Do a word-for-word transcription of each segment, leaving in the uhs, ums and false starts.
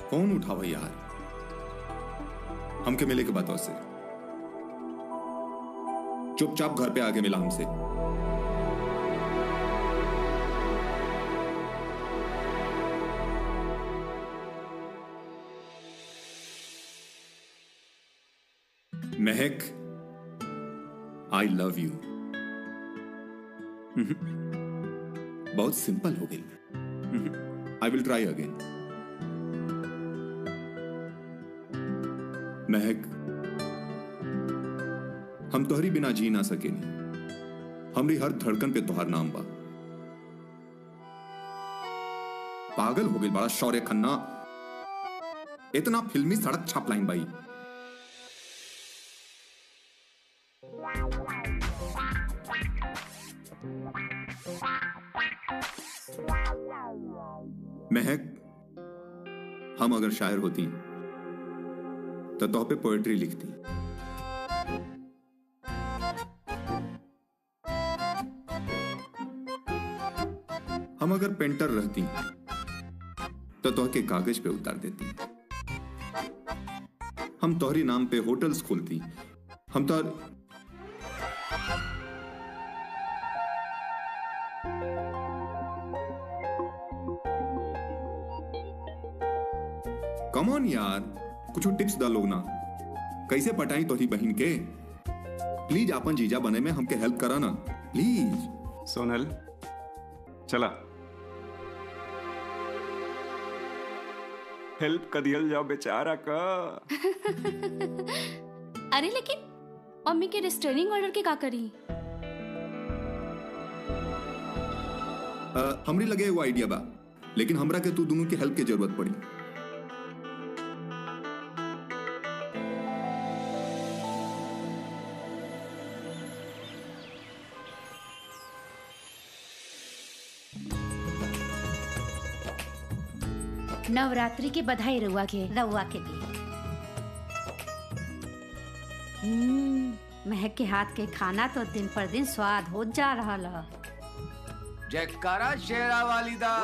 Phone उठाओ यार, हमके मिले के बाद से चुपचाप घर पे आके मिला हमसे। Mahak, I love you. बहुत सिंपल हो गई। I will try again. Mahak, हम तोहरी बिना जी ना सके नहीं। हमरी हर धड़कन पे तोहार नाम बा। पागल हो गई बड़ा शौर्य खन्ना, इतना फिल्मी सड़क छाप लाइन बाई। महक, हम अगर शायर होती तो तोह पे पोएट्री लिखती। हम अगर पेंटर रहती तो तोह के कागज पे उतार देती। हम तोहरी नाम पे होटल्स खोलती। हम तो कम ऑन यार, कुछ टिप्स डालो ना, कैसे पटाई तोहरी बहन के। प्लीज आपन जीजा बने में हमके हेल्प करा ना प्लीज। सोनल चला, हेल्प कर दिया जाओ बेचारा का। अरे लेकिन मम्मी के रेस्टोरेंट ऑर्डर के का करी? आ, हमरी लगे वो आइडिया बा, लेकिन हमरा के तू दोनों की हेल्प की जरूरत पड़ी। नवरात्रि के बधाई रउआ के। रउआ के भी। हम्म, महक के हाथ के खाना तो दिन पर दिन स्वाद हो जा रहा है। जयकारा शेरा वाली दा।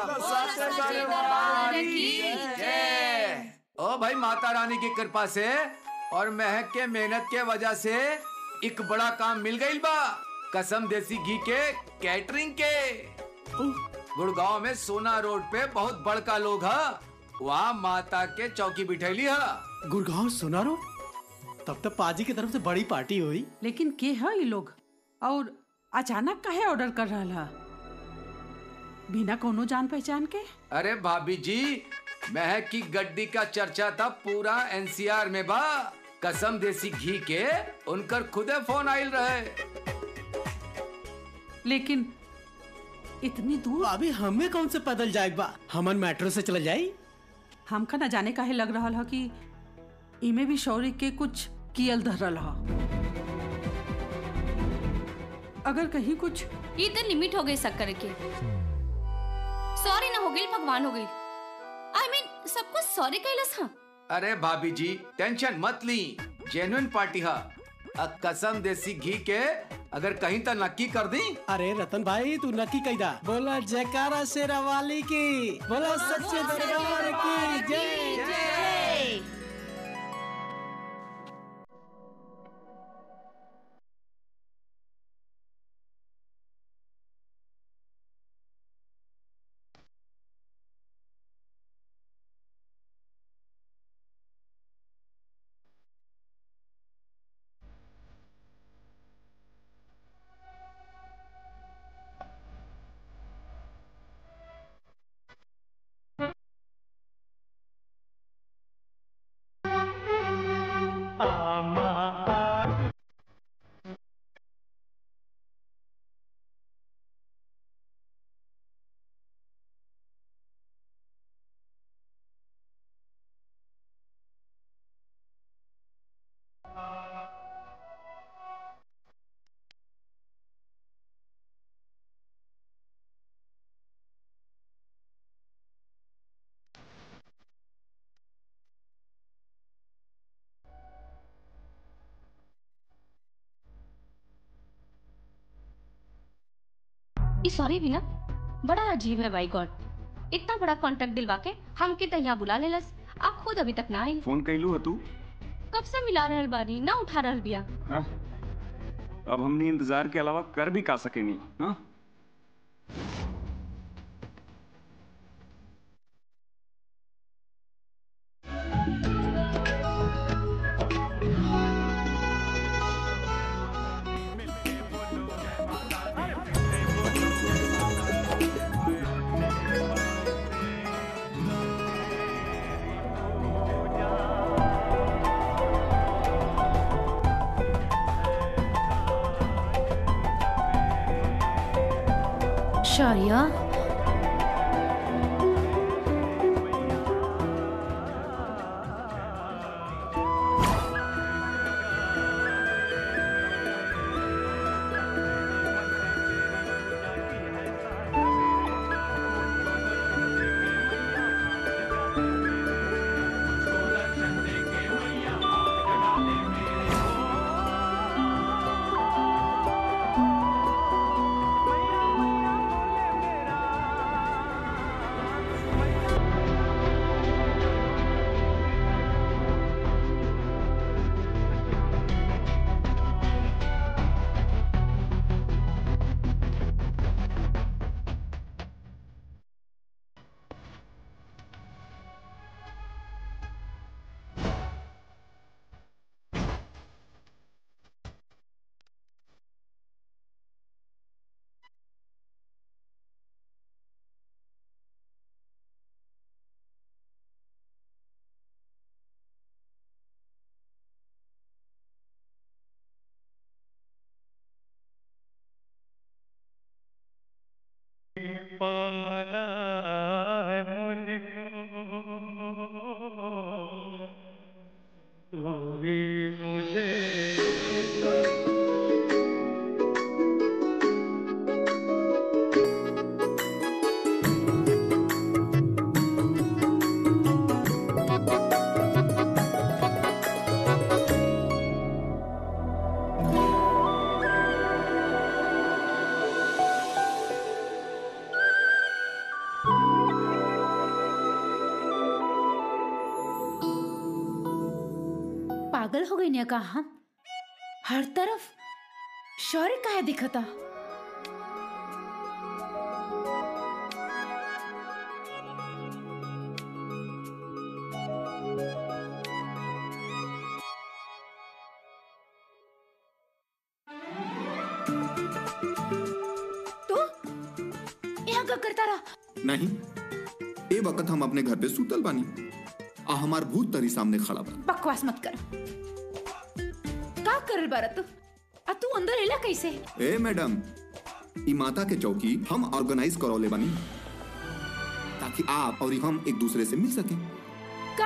ओ भाई, माता रानी की कृपा से और महक के मेहनत के वजह से एक बड़ा काम मिल गई बा। कसम देसी घी के कैटरिंग के। गुड़गांव में सोना रोड पे बहुत बड़का लोग है, वहाँ माता के चौकी बिठैली है। गुड़गांव सोना रोड? तब तक पाजी की तरफ से बड़ी पार्टी हुई। लेकिन के है ये लोग और अचानक काहे ऑर्डर कर रहा है बिना कोनो जान पहचान के? अरे भाभी जी, महक की गड्डी का चर्चा था पूरा एनसीआर में बा। कसम देसी घी के उनकर खुदे फोन आयल रहे। लेकिन इतनी दूर अभी हमें कौन से पैदल जाएगा? हमन मेट्रो से चल जाई। हमका न जाने काहे लग रहा है कि इमे भी शौर्य के कुछ कियल धरल है। अगर कहीं कुछ ये तो लिमिट हो गई शक्कर के। सॉरी ना हो गई, भगवान हो गई। आई I मीन mean, सब कुछ सॉरी कहलस। हाँ अरे भाभी जी टेंशन मत ली, जेन्युइन पार्टी है। कसम देसी घी के अगर कहीं तो नक्की कर दी। अरे रतन भाई तू नक्की कही दा। बोला जयकारा शेरा वाली की, बोला सच्चे दरबार की जय जय। सॉरी भी ना, बड़ा अजीब है भाई गॉड। इतना बड़ा कॉन्ट्रैक्ट दिलवा के हम के यहाँ बुला लेलस आप खुद अभी तक ना आई। फोन कैलू है तू? कब से मिला रहल बानी, ना उठा रहल बिया। हाँ? अब हमने इंतजार के अलावा कर भी का सके नहीं। हाँ? शौर्य, पागल हो गई ने कहा हम? हर तरफ शौर्य काहे दिखता? तू यहाँ क्या करता रहा? नहीं, ए वक्त हम अपने घर पे सुतल बानी, आ हमार भूत तरी सामने खड़ा बा। बकवास मत कर। का करल बारा तू? आ तू अंदर एला कैसे? ए मैडम, ई माता के चौकी हम ऑर्गेनाइज करौले बानी ताकि आप और हम एक दूसरे से मिल सकें। का?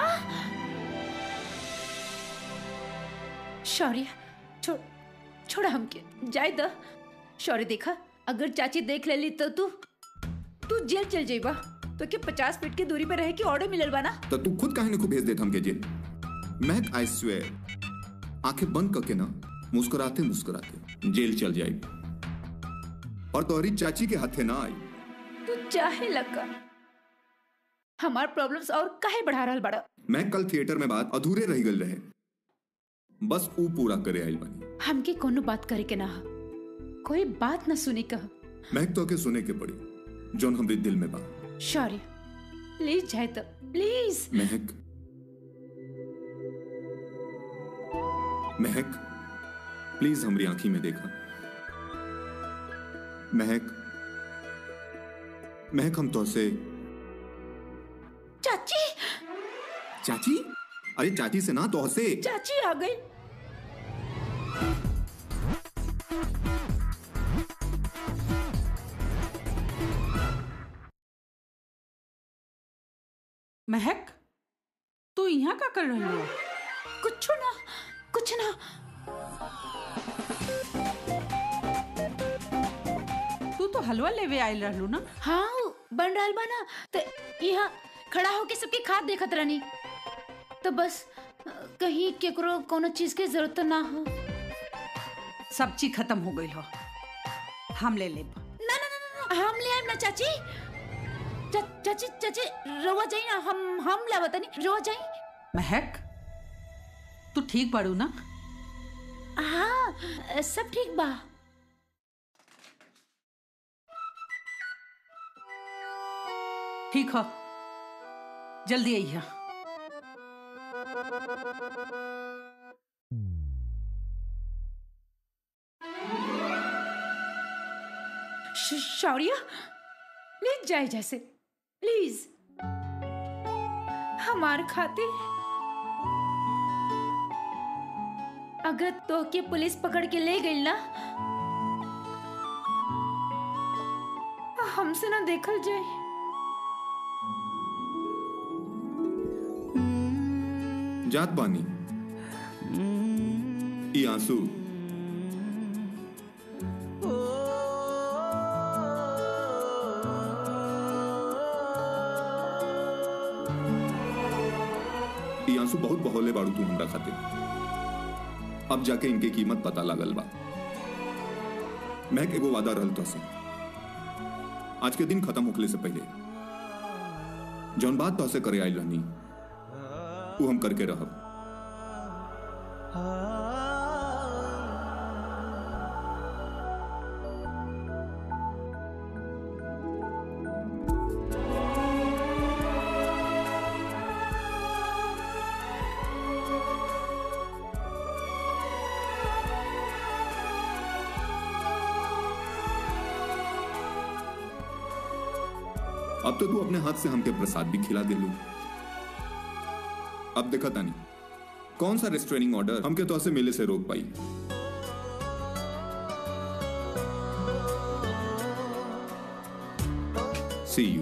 शौर्य, छोड़ छोड़ा हमके, जाए द। शौर्य देखा, अगर चाची देख लेली तो तू तू जेल चल जाइबा। तो क्या पचास फीट की दूरी पे रहे कि ऑर्डर मिलल बा ना? तो तू खुद काहे को भेज देत हमके जेल? महक, आई स्वेयर, आंखें बंद करके ना मुस्कुराते मुस्कुराते जेल चल जाए और तोहरी चाची के हाथे ना आई। तू चाहे लगा हमार प्रॉब्लम्स और काहे बढ़ा रहल बड़ा? मैं कल थिएटर में बात अधूरे रह गल रहे, बस ऊ पूरा करे आइल बानी। हमके कोनो बात करे के ना, कोई बात ना सुने कह। महक तो के सुने के पड़ी जोन हमरे दिल में बा। शौर्य, प्लीज जाए तो, प्लीज। महक, महक, प्लीज हमारी आंखी में देखा। महक, महक, हम तो से चाची चाची, अरे चाची से ना तो से चाची आ गई। महक, तू यहाँ का कर रही हो? कुछ ना, कुछ ना। तू तो हलवा लेवे आयल रहलू ना? हाँ, बन रहल बा ना, तो यहाँ खड़ा होके सबकी खाद देखत रहनी, तो बस कहीं केकरो कोनो चीज के जरूरत ना हो। सब्जी खत्म हो गई हो, हम ले लेब। ना ना ना ना, हम ले आइब ना चाची। चाची चाची रवा जाई ना, हम हम लावता नहीं, रवा जाई। महक तू ठीक बाड़ू ना? हाँ सब ठीक बा। ठीक हो, जल्दी आइया। शौर्य प्लीज जाए जैसे, प्लीज हमार खातिर। अगर तो के पुलिस पकड़ के ले गई ना, हमसे ना देखल जाए। जात बानी ई आंसू ई आंसू बहुत बहोले बाड़ू तू हमरा खातिर। अब जाके इनके कीमत पता लागल बा। महक एगो वादा रहल तो से, आज के दिन खत्म होखले से पहले जौन बात तो से करे आइल रहनी वो हम करके रहब। अब तो तू अपने हाथ से हमके प्रसाद भी खिला दे लू। अब देखा तानी कौन सा रेस्ट्रेनिंग ऑर्डर हमके तो ऐसे मेले से रोक पाई। See you.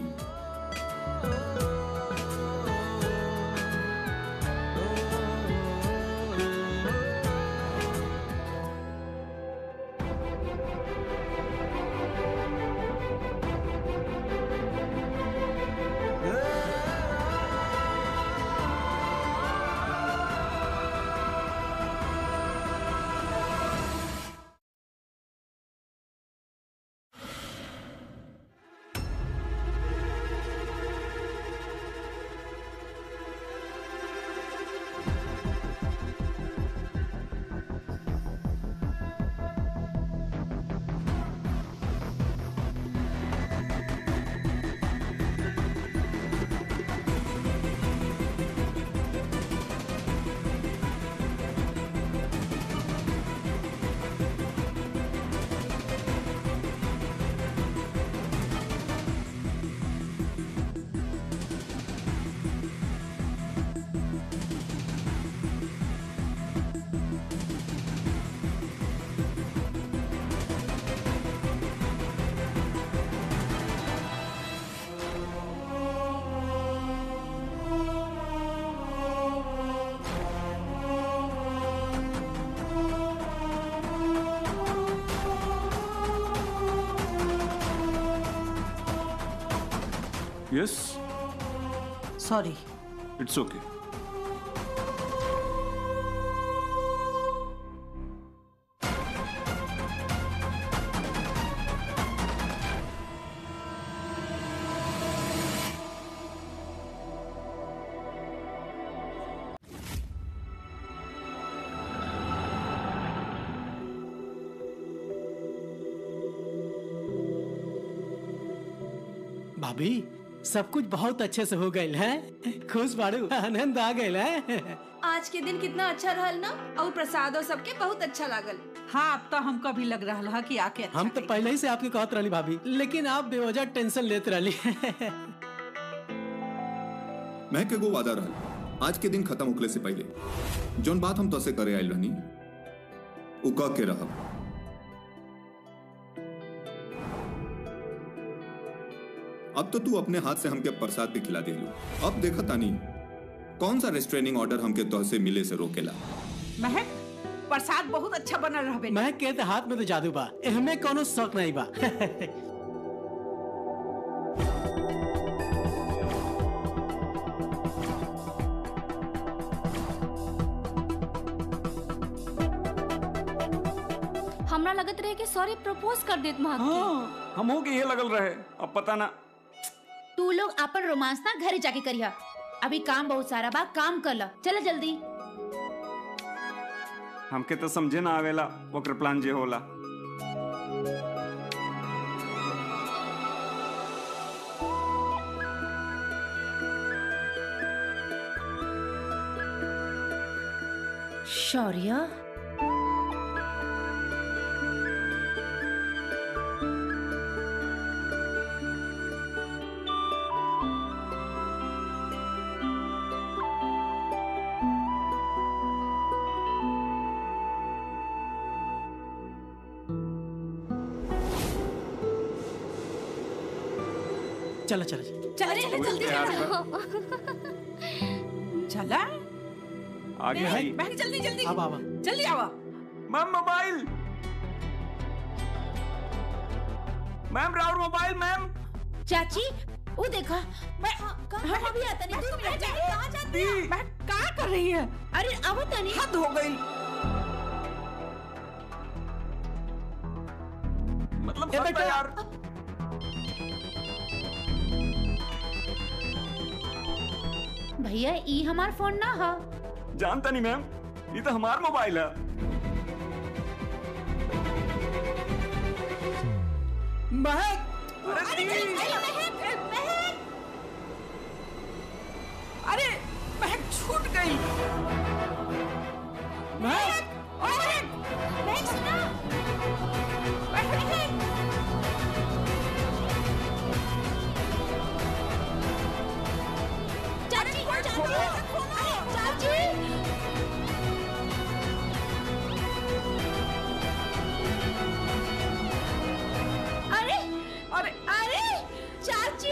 Yes. Sorry. It's okay. भाभी सब कुछ बहुत अच्छे से हो गए है। खुश बाड़ू, आनंद आ गए है। आज के दिन कितना अच्छा रहल ना, और प्रसाद और सबके बहुत अच्छा लागल। हाँ अब तो हमको भी लग रहा है कि आके अच्छा हम तो पहले ही से आपके कहत रही भाभी, लेकिन आप बेवजह टेंशन लेते रही। मैं के गो वादा रहल, आज के दिन खत्म होखले से पहले जौन बात हम तो से करे आइल रहनी उ कह के रहब। अब तो तू अपने हाथ से हमके प्रसाद भी खिला दे लो। अब देखा तानी कौन सा रेस्ट्रेनिंग ऑर्डर हमके तो से मिले से रोकेला। महक प्रसाद बहुत अच्छा बना रहा बेटा। महक कहते हाथ में तो जादू बा, हमें कोनो शौक नहीं बा। हमरा लगत रहे कि सॉरी प्रपोज कर देत महक के। हाँ, हम हो के ये लगल रहे। अब पता ना तू लोग अपन रोमांस ना घरे जाके करिया। अभी काम बहुत सारा बा, काम कर ला। चला जल्दी। हमके तो समझे ना आवेला ओकर प्लान जे होला। शौर्य, चला चला चला चला जल्दी चला। आगे आई। बहन जल्दी जल्दी अब आवा। जल्दी आवा। मैम मोबाइल, मैम राउर मोबाइल मैम। चाची वो देखा। मैं हम अभी आता नहीं। दो मिनट कहाँ जाती है? बहन क्या कर रही है? अरे आवत नहीं। हद हो गई। मतलब ए बेटा यार, भैया ई हमार फोन ना हा। जानता नहीं मैम, ये तो हमारा मोबाइल है। महक, अरे महक छूट गई। महक, महक, महक सुना। महक, चाची, चाची, चाची। अरे, अरे अरे, चाची।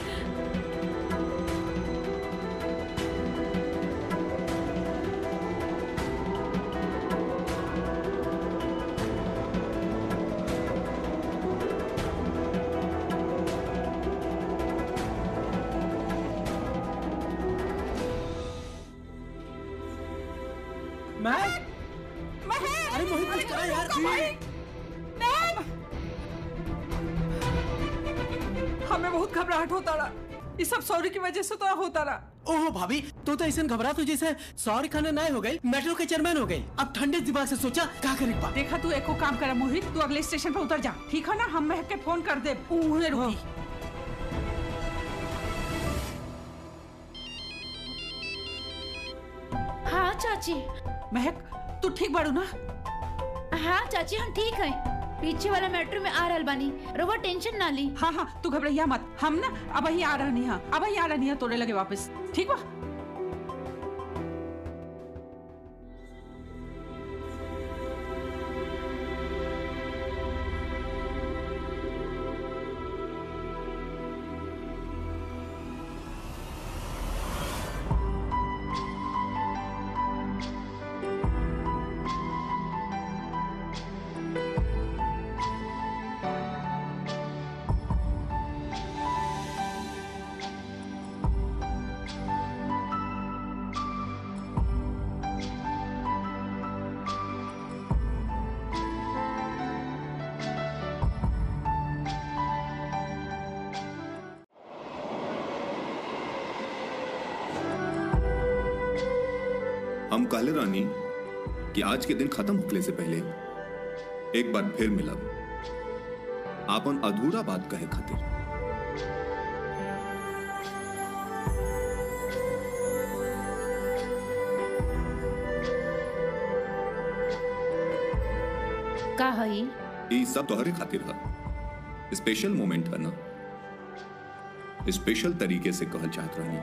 महक, महक, अरे मोहित कुछ करा यार। हमें बहुत घबराहट होता रहा। ये सब सॉरी की वजह से तो होता रहा। ओहो भाभी, तो तो ऐसे घबरा तू जैसे सॉरी खाने ना हो गई, मेट्रो के चेयरमैन हो गई। अब ठंडे दिमाग से सोचा क्या करे पा। देखा तू एको काम करा मोहित, तू अगले स्टेशन पे उतर जा, ठीक है ना? हम महक के फोन कर दे, उन्हें रुकी। हाँ चाची। महक तू ठीक बाड़ू ना? हाँ चाची हम ठीक है। पीछे वाला मेट्रो में आ रहल बानी, रोवा टेंशन ना ली। हाँ हाँ तू घबराइया मत। हम ना अब ही आ रहा नहीं है, अब ही आ रहा नहीं है तोड़े लगे वापस, ठीक बा? हम काले रानी कि आज के दिन खत्म होने से पहले एक बार फिर मिलब, आपन अधूरा बात कहे खातिर। का हई? ये सब तोहरे खातिर है, स्पेशल मोमेंट है ना, स्पेशल तरीके से कहल चाहत रहनी।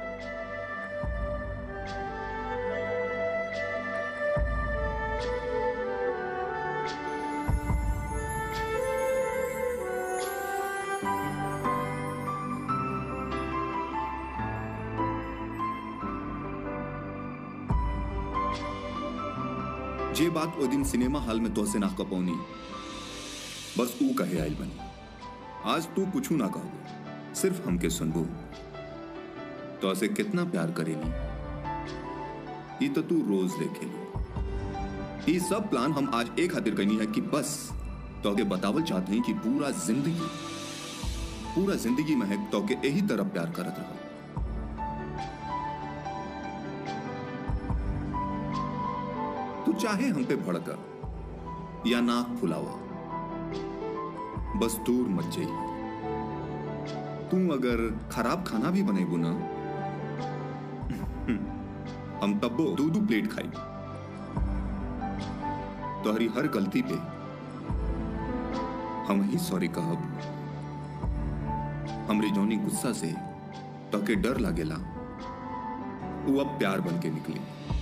जे बात ओ दिन सिनेमा हॉल में तोहसे ना कपौनी, बस ऊ कहे आइल बनी। आज तू कुछ ना कहो, सिर्फ हमके सुनबो। तोहसे कितना प्यार करेली ये तो तू रोज देखेली। ये सब प्लान हम आज एक खातिर करनी है कि बस तोहके बतावल चाहते हैं कि पूरा जिंदगी पूरा जिंदगी महक तो के यही तरह प्यार करत रहा। तू चाहे हम पे भड़का या नाक फुलावा, बस दूर मत जाइए। तू अगर खराब खाना भी बनेबू ना, हम तब्बो दो दो प्लेट खाई। तोहरी हर गलती पे हम ही सॉरी कहब। हमरे जौनी गुस्सा से तोके डर लागेला, वो अब प्यार बन के निकली।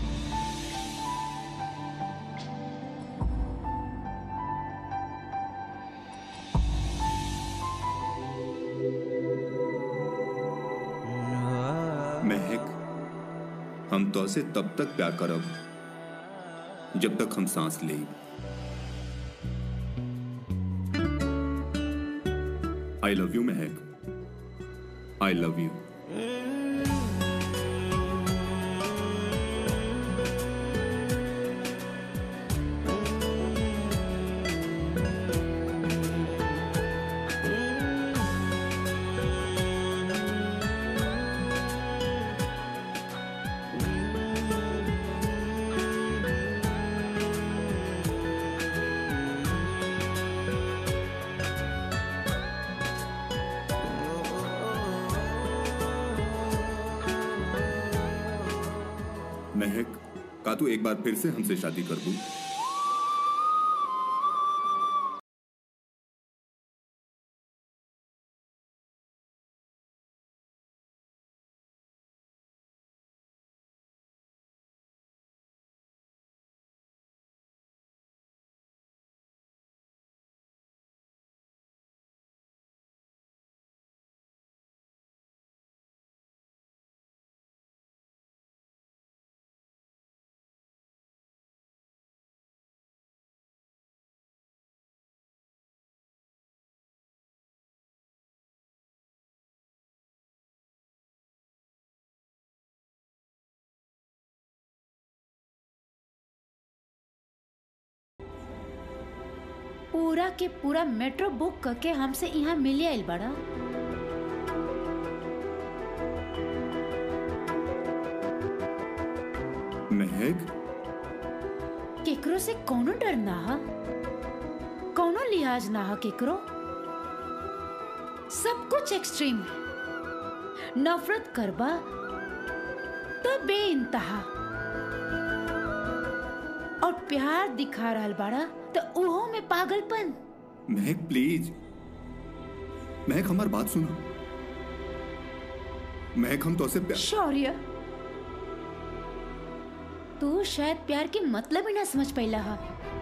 महक, हम तो से तब तक प्यार करब जब तक हम सांस ले। I love you Mahak, I love you. Mahak, का तू एक बार फिर से हमसे शादी कर दूं? पूरा के पूरा मेट्रो बुक करके हमसे यहाँ मिले आइल बड़ा। महक, केकरो से कोनो डर ना हा, कोनो लिहाज ना हा केकरो। सब कुछ एक्सट्रीम है। नफरत करबा तो बेइंतहा, और प्यार दिखा रहल बाड़ा तो उहो में पागलपन। महक प्लीज, महक हमार बात सुनो। महक, हम तो से प्यार। शौर्य, तू शायद प्यार के मतलब ही ना समझ पाइला हा।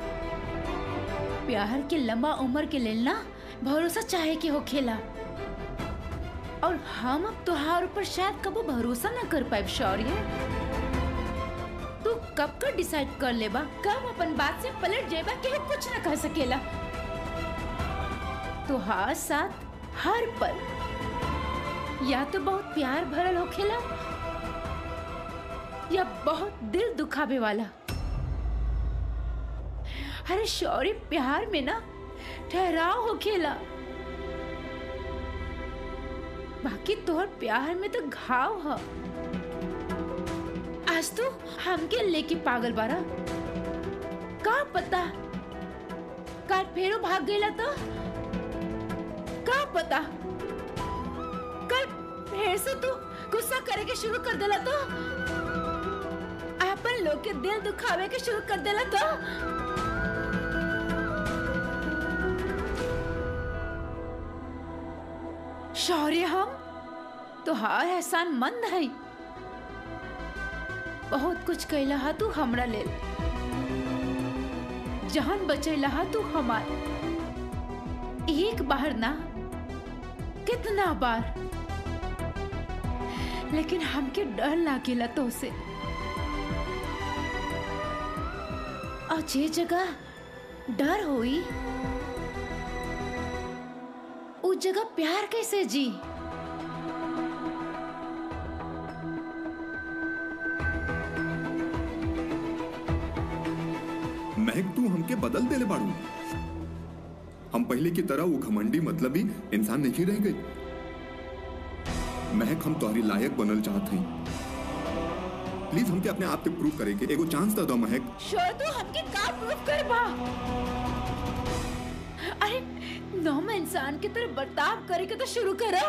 प्यार के लंबा उम्र के लेल ना भरोसा चाहे के होखेला, और हम अब तुहार ऊपर शायद कबो भरोसा ना कर पाए। शौर्य, तू कब का डिसाइड कर लेबा, कब अपन बात से पलट जाएबा कि वो कुछ ना कह सकेला। तुहार साथ हर पल या तो बहुत प्यार भरल होखेला या बहुत दिल दुखावे वाला। अरे शौर्य, प्यार में ना ठहराव होखेला, बाकी तोहर प्यार में तो घाव है। आज तू हमके लेके पागल बारा, का पता कल फेरो भाग गईला तो, का पता कल फिर से तू गुस्सा करे के शुरू कर देला तो, अपन लोग के दिल दुखावे के शुरू कर देला तो। शौर्य, हम तुहार एहसान मंद है। बहुत कुछ कहला हा तू हमरा लेल, जान बचैला हा तू हमार। एक बार ना कितना बार, लेकिन हमके डर लागेला तो से। और जे जगह डर होई उस जगह प्यार कैसे जी। महक, तू हमके बदल देले बाड़ू। हम पहले की तरह वो घमंडी मतलबी इंसान नहीं रह गई। महक हम तुम्हारी लायक बनल चाहते हैं। प्लीज हमके अपने आप पे प्रूव करेंगे, एगो चांस तो दो महक। श्योर तू हमके का प्रूव करबा? अरे नॉर्मल इंसान की तरह बर्ताव करे के तो शुरू करो।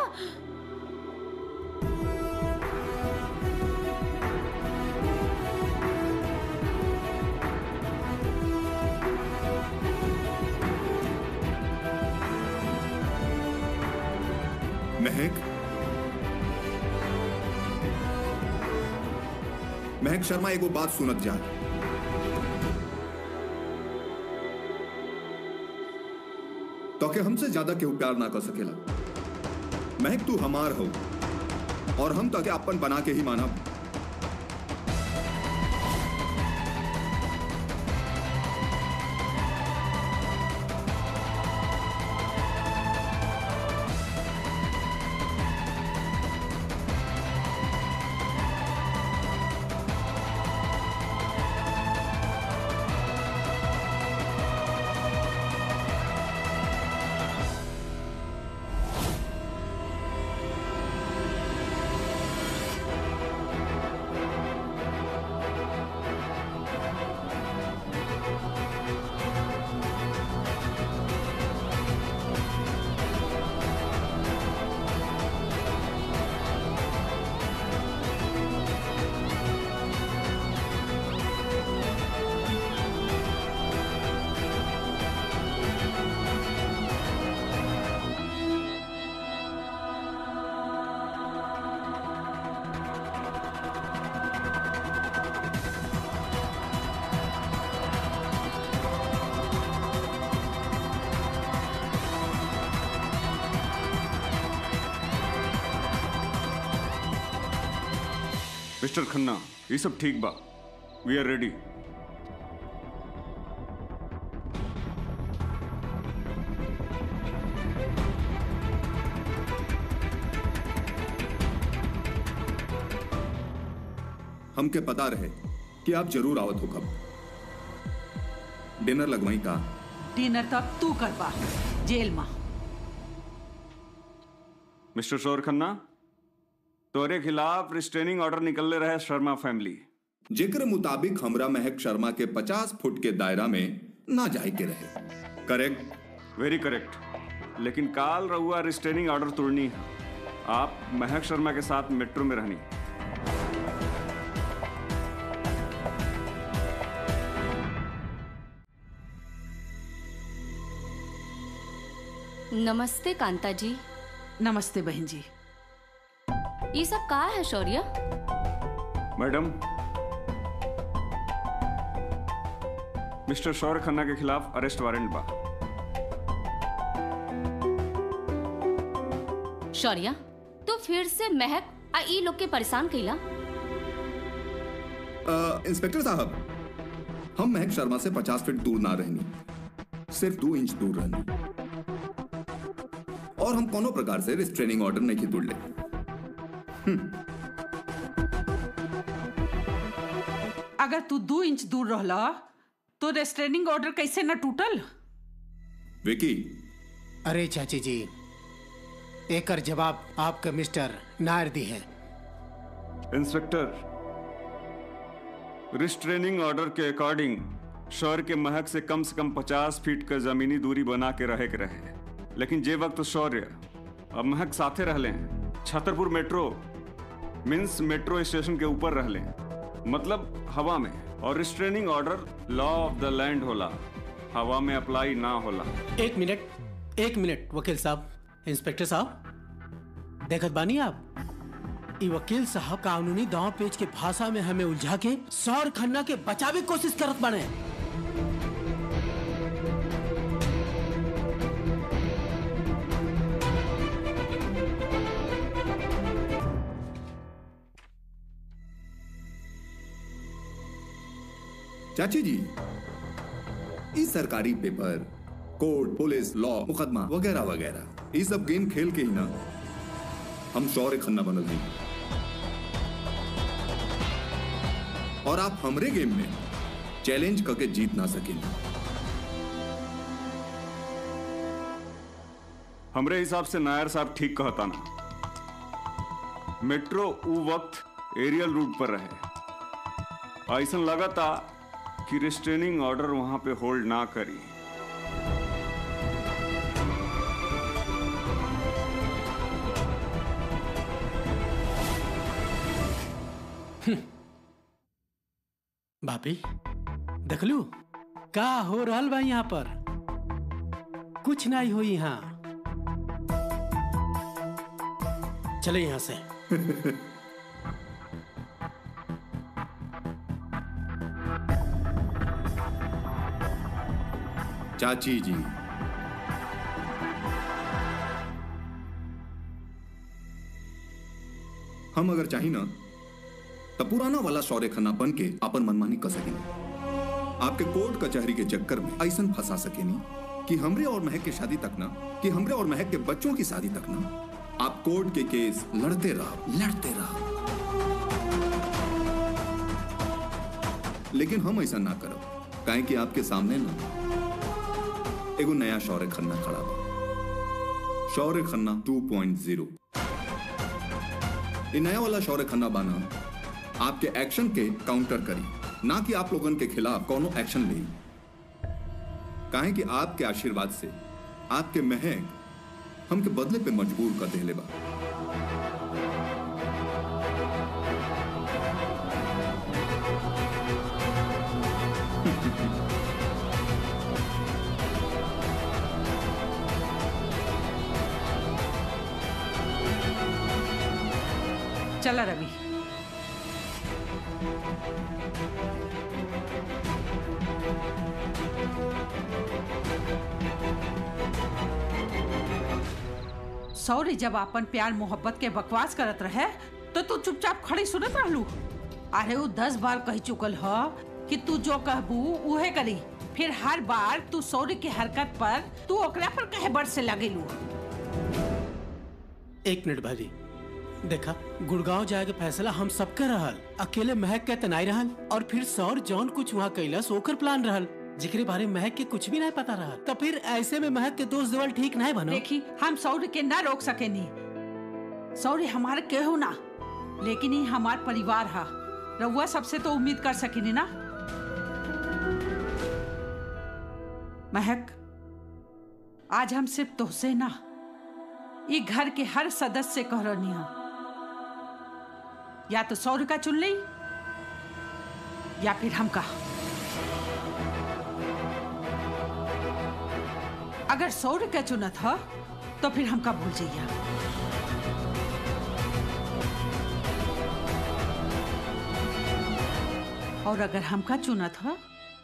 महक, महक शर्मा एगो बात सुनत जा। तो के हमसे ज्यादा केहू प्यार ना कर सकेला। महक तू हमार हो और हम तो के अपन बना के ही मानब। मिस्टर खन्ना, ये सब ठीक बा। We are ready. हमके पता रहे कि आप जरूर आवत हो। कब डिनर लगवाई का? डिनर तब तू करबा जेल में। मिस्टर शोर खन्ना, तोरे खिलाफ रिस्ट्रेनिंग ऑर्डर निकलने रहे शर्मा फैमिली। जिक्र मुताबिक हमरा महक शर्मा के पचास फुट के दायरा में ना जाए के रहे। करेक्ट? Very correct. लेकिन काल रहुआ रिस्ट्रेनिंग ऑर्डर तोड़नी है। आप महक शर्मा के साथ मेट्रो में रहनी। नमस्ते कांता जी। नमस्ते बहन जी। ये सब कहा है शौर्य? मैडम, मिस्टर शौर्य खन्ना के खिलाफ अरेस्ट वारंट बा। शौर्य, तो फिर से महक आ ई लोग के परेशान कैला? इंस्पेक्टर साहब, हम महक शर्मा से पचास फीट दूर ना रहनी, सिर्फ दो इंच दूर रहनी, और हम कोनो प्रकार से रिस्ट्रेनिंग ऑर्डर नहीं तोड़ ले। अगर तू दो इंच दूर रहला तो रेस्ट्रेनिंग ऑर्डर कैसे न टूटल? विकी, अरे चाची जी, एकर जवाब आपका मिस्टर नायर दी है। इंस्पेक्टर, रिस्ट्रेनिंग ऑर्डर के अकॉर्डिंग शौर्य के महक से कम से कम पचास फीट का जमीनी दूरी बना के रहे के रहे। लेकिन जे वक्त शौर्य अब महक साथे रह लें, Chhatarpur metro means metro station के ऊपर रह लें, मतलब हवा में, और restraining order law of the land होला, हवा में अप्लाई ना होला। एक मिनट, एक मिनट वकील साहब, इंस्पेक्टर साहब, देखत बानी आप, ये वकील साहब कानूनी दांव पेच के भाषा में हमें उलझा के शौर्य खन्ना के बचावे की कोशिश करत बाने। चाची जी, इस सरकारी पेपर, कोर्ट, पुलिस, लॉ, मुकदमा वगैरह वगैरह, ये सब गेम खेल के ही ना हम शौर्य खन्ना बनल हैं। और आप हमरे गेम में चैलेंज करके जीत ना सकें। हमरे हिसाब से नायर साहब ठीक कहता ना। मेट्रो उ वक्त एरियल रूट पर रहे। ऐसा लगा था कि रिस्ट्रेनिंग ऑर्डर वहां पे होल्ड ना करी। भाभी देखलू का हो रहल बा यहाँ पर? कुछ नहीं हुई यहाँ। चले यहाँ से। चाची जी, हम अगर चाही ना तो पुराना वाला शौर्य खन्ना बन के अपन मनमानी कर सकेनी। आपके कोर्ट कचहरी के चक्कर में ऐसा फंसा सकेनी कि हमरे और महक की शादी तक ना कि हमरे और महक के बच्चों की शादी तक ना आप कोर्ट के केस लड़ते रहो लड़ते रहो। लेकिन हम ऐसा ना करो, काहे कि आपके सामने ना एगो नया शौर्य खन्ना खड़ा बा। Shaurya Khanna two point zero. ये नया वाला शौर्य खन्ना बाना आपके एक्शन के काउंटर करी, ना कि आप लोगन के खिलाफ कोनो एक्शन ले। काहे कि आपके आशीर्वाद से आपके महक हमके बदले पे मजबूर कर देले बा। चला रवि। सौरी जब अपन प्यार मोहब्बत के बकवास करत रहे तो तू चुपचाप खड़ी सुनत रहलू। अरे वो दस बार कह चुकल ह कि तू जो कहबू उहे करी। फिर हर बार तू सौरी की हरकत पर तू ओकरा पर कहे बड़ से लगेलू। एक मिनट भाभी, देखा गुड़गांव जाए के फैसला हम सबके रहल, अकेले महक के तनाई रहल। और फिर सौर जौन कुछ वहाँ कैलस ओकर प्लान रहल, जिकरे बारे में महक के कुछ भी नहीं पता रहल। तो फिर ऐसे में महक के दोस्त देवल ठीक नहीं बनो। देखी हम सौरी के ना रोक सके नी। सौरी हमारे केहू ना, लेकिन ही हमार परिवार हा। रउआ सबसे तो उम्मीद कर सकेनी ना। महक, आज हम सिर्फ तोहसे ना, ये घर के हर सदस्य से कह रही हूं, या तो सौर्य का चुन ली या फिर हमका। अगर सौर्य का चुना था तो फिर हमका भूल जाइए। और अगर हमका चुना था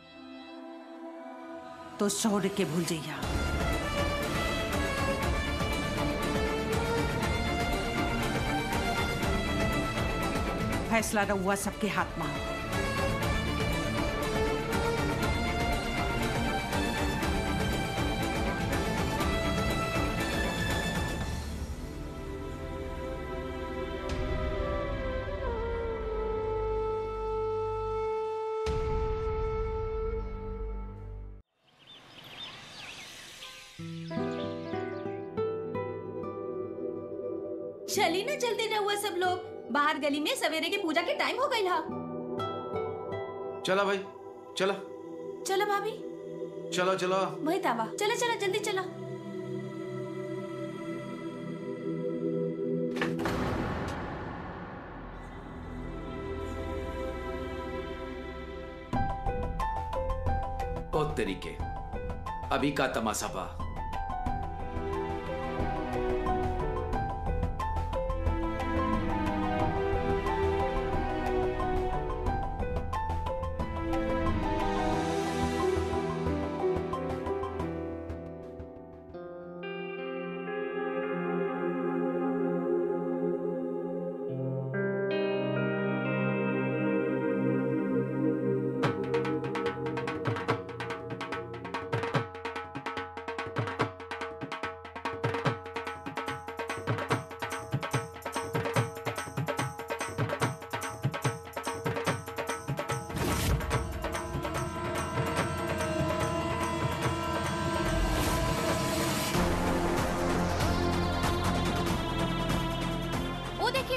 तो सौर्य के भूल जाइए। फैसला रहुआ सबके हाथ में। चली ना जल्दी रहुआ सब लोग, बाहर गली में सवेरे की पूजा के टाइम हो गई हा। चला भाई चला। चलो भाभी। चलो चलो। वही तावा। चलो चलो जल्दी चलो। ओ तरीके, अभी का तमाशा बा।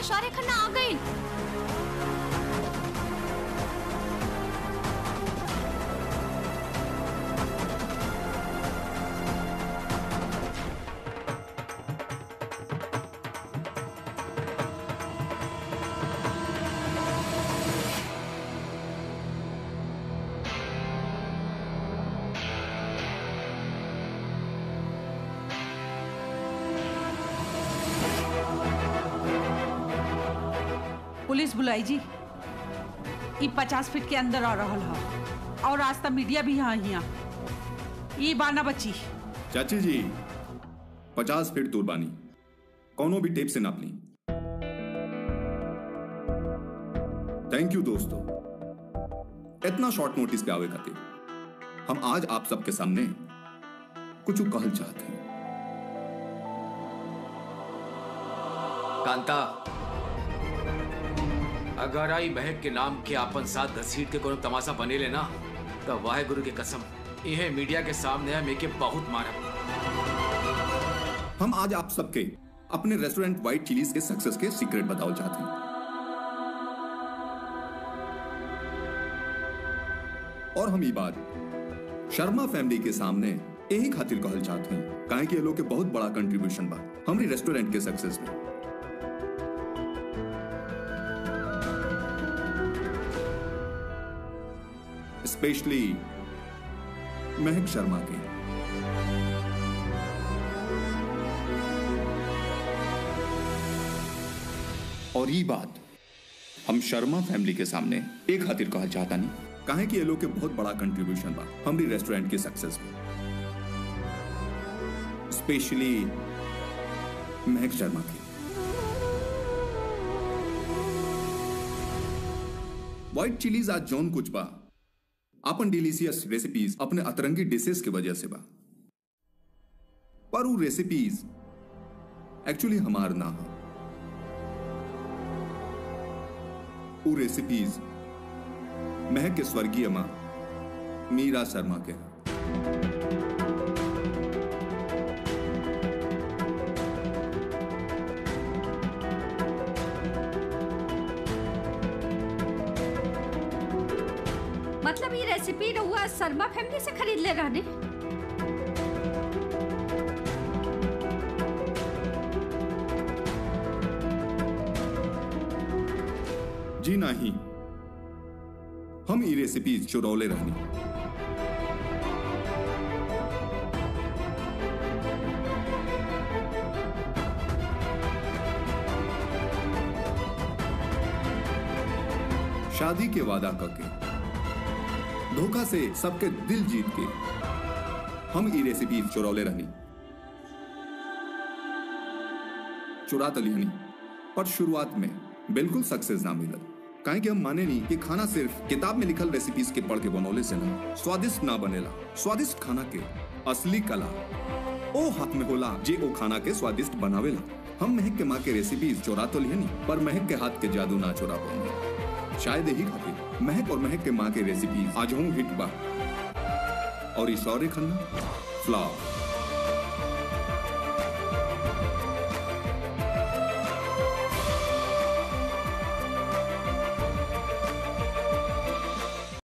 कि शौर्य खन्ना आ गई। पुलिस बुलाई जी, ई पचास फीट के अंदर आ रहा है और आज तक मीडिया भी यहाँ यहाँ ई बाना बची। चाची जी पचास फीट दूर बानी, कौनो भी टेप से नाप ली। थैंक यू दोस्तों, इतना शॉर्ट नोटिस पे आवे खातिर हम आज आप सबके सामने कुछ कहल चाहते हैं। कांता, अगर आई महक के नाम के आपन साथ घसीट के कोनो तमाशा बने लेना तो वाहे गुरु की कसम यह मीडिया के सामने हम एके बहुत मारब। हम आज आप सबके अपने रेस्टोरेंट व्हाइट चिलीज के सक्सेस के सीक्रेट बताओ चाहते हैं। और हम ये बात शर्मा फैमिली के सामने यही खातिर कहल चाहते हैं काहे कि ये लोग के बहुत बड़ा कंट्रीब्यूशन बा हमारी रेस्टोरेंट के सक्सेस में। स्पेशली महक शर्मा के। और ये बात हम शर्मा फैमिली के सामने एक खातिर कहल चाहता नहीं काहे कि ये लोग के बहुत बड़ा कंट्रीब्यूशन बा हमारी रेस्टोरेंट के सक्सेस में। स्पेशली महक शर्मा के। व्हाइट चिलीज आज जौन कुछ बा अपन डिलीशियस रेसिपीज अपने अतरंगी डिशेस के वजह से बा, पर वो रेसिपीज एक्चुअली हमार ना हो। वो रेसिपीज महक के स्वर्गीय मां मीरा शर्मा के हैं। मतलब ये रेसिपी रहुआ शर्मा फैमिली से खरीद ले रहने? जी नहीं, हम ये रेसिपीज चुरौले रहनी। शादी के वादा करके धोखा से सबके दिल जीत के हम ये रेसिपी चुरौले रहनी। चुरा तो लिहनी पर शुरुआत में बिल्कुल सक्सेस ना मिलल काहे कि हम माने नहीं कि खाना सिर्फ किताब में लिखल रेसिपीज के पढ़ के बनौले से ना स्वादिष्ट ना बनेला। स्वादिष्ट खाना के असली कला ओ हाथ में होला जे ओ खाना के स्वादिष्ट बनावेला। हम महक के माँ के रेसिपीज चुरा तो लिहनी पर महक के हाथ के जादू ना चुरा पाऊंगे। शायद यही खातिर महक और महक के माँ के रेसिपीज आज हूँ हिट बा और शौर्य खन्ना फ्लॉप।